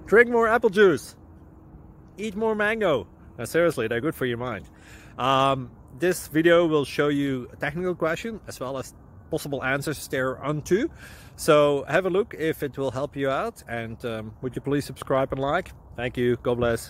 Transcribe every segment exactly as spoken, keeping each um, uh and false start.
Drink more apple juice. Eat more mango. Now, seriously, they're good for your mind. Um, this video will show you a technical question as well as possible answers thereunto. So have a look if it will help you out, and um, would you please subscribe and like? Thank you. God bless.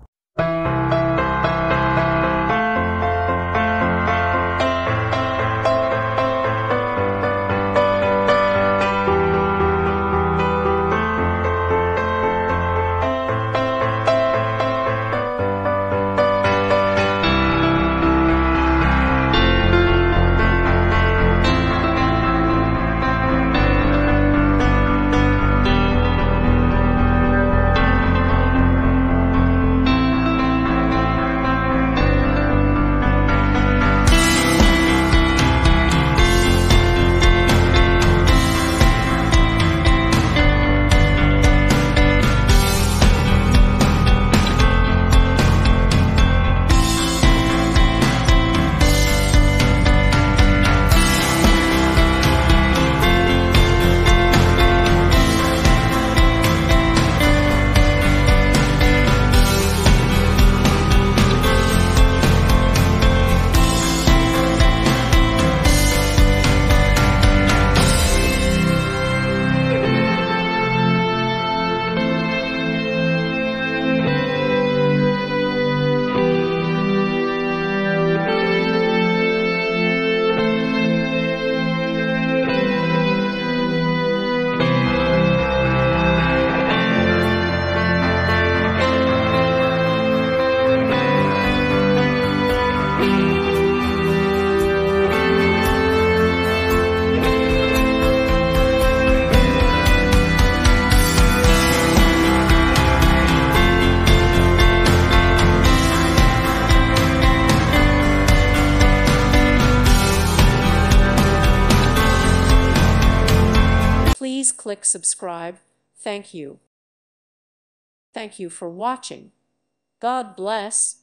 Please click subscribe. Thank you. Thank you for watching. God bless.